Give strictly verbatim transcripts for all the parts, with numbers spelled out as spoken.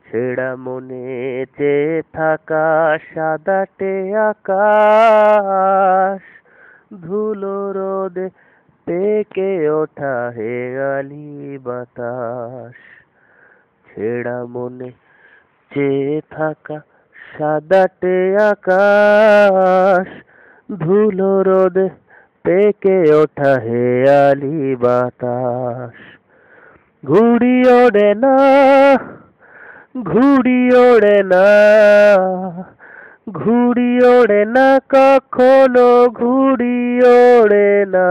ছেঁড়া মনে চেয়ে থাকা সাদাটে আকাশ, ধুলো রোদে পেকে ওঠা হেয়ালি বাতাস। ছেঁড়া মনে চেয়ে থাকা সাদাটে আকাশ, ধুলো রোদে পেকে ওঠা হেয়ালি বাতাস। ঘুড়ি ওড়ে না, ঘুড়ি ওড়ে না, ঘুড়ি ওড়ে না কখনো, ঘুড়ি ওড়ে না।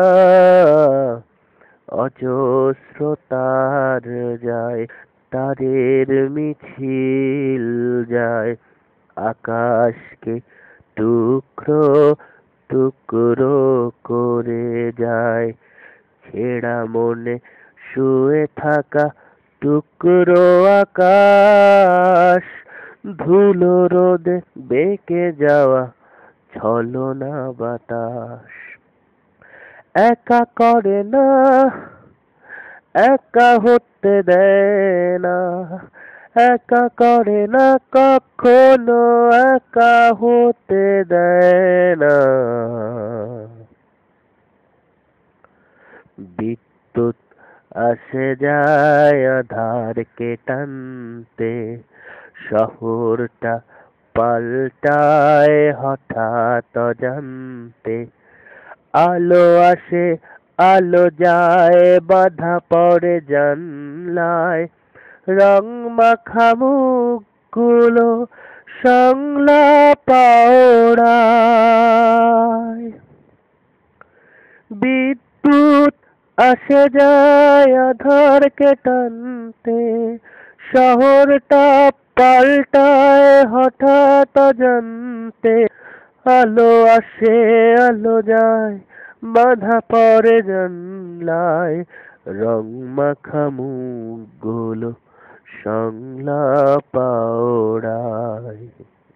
অজস্র তার যায়, তারের মিছিল যায়, আকাশকে টুকরো টুকরো করে যায়। ছেঁড়া মনে শুয়ে থাকা টুকরো আকাশ, ধুলো রোদে বেঁকে যাওয়া ছলনা বাতাস। একা করে না, একা হতে দেয় না, একা করে না কখনো, একা হতে দেয় না। বিদ্যুৎ আসে যায় আধারকে টানতে, শহরটা পাল্টায় হঠাৎ অজান্তে। আলো আসে আলো যায়, বাধা পড়ে জানলায়, রং মাখা মুখগুলো সংলাপ ওড়ায়। বিদ্যুৎ আসে যায় আধারকে টানতে, শহরটা পাল্টায় হঠাৎ অজান্তে। আলো আসে আলো যায়, বাধা পড়ে জানলায়, রং মাখা মুখগুলো সংলাপ ওড়ায়।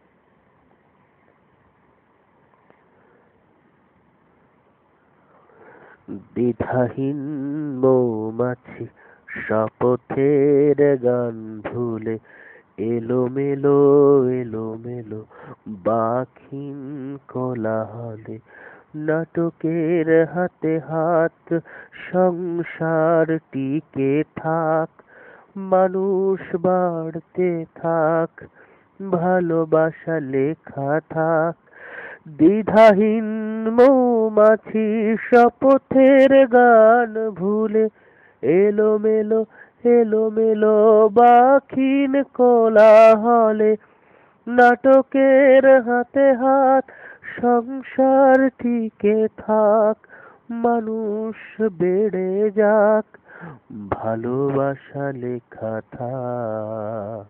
দ্বিধাহীন মৌমাছি শপথের গান ভুলে এলোমেলো এলোমেলো বাখিন কোলাহলে, নাটকের হাতে হাত সংসার টিকে থাক, মানুষ বাড়তে থাক, ভালোবাসা লেখা থাক। দ্বিধাহীন মৌমাছি শপথের গান ভুলে এলোমেলো এলোমেলো বাখিন কোলাহলে, নাটকের হাতে হাত সংসার টিকে থাক, মানুষ বেড়ে যাক, ভালোবাসা লেখা থাক।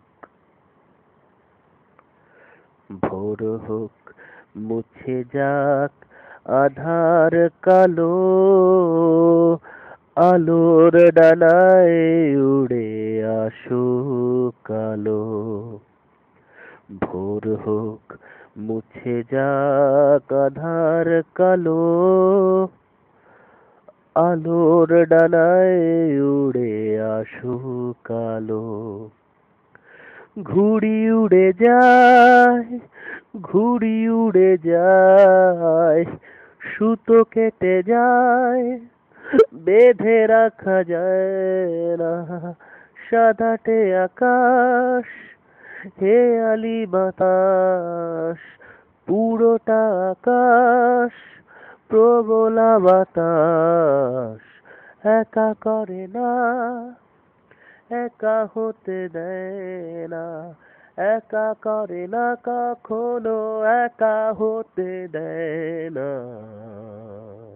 ভোর হোক মুছে যাক আধার কালো, আলোর ডানায় উড়ে আসুক আলো। ভোর হোক মুছে যাক আধার কালো, আলোর ডানায় উড়ে আসুক আলো। ঘুড়ি উড়ে যায়, ঘুড়ি উড়ে যায়, সুতো কেটে যায়, বেঁধে রাখা যায় না। সাদাটে আকাশ, হেয়ালি বাতাস, পুরোটা আকাশ প্রবলা বাতাস। একা করে না, একা হতে দেয় না, একা করে না কখনো, একা হতে দেয় না।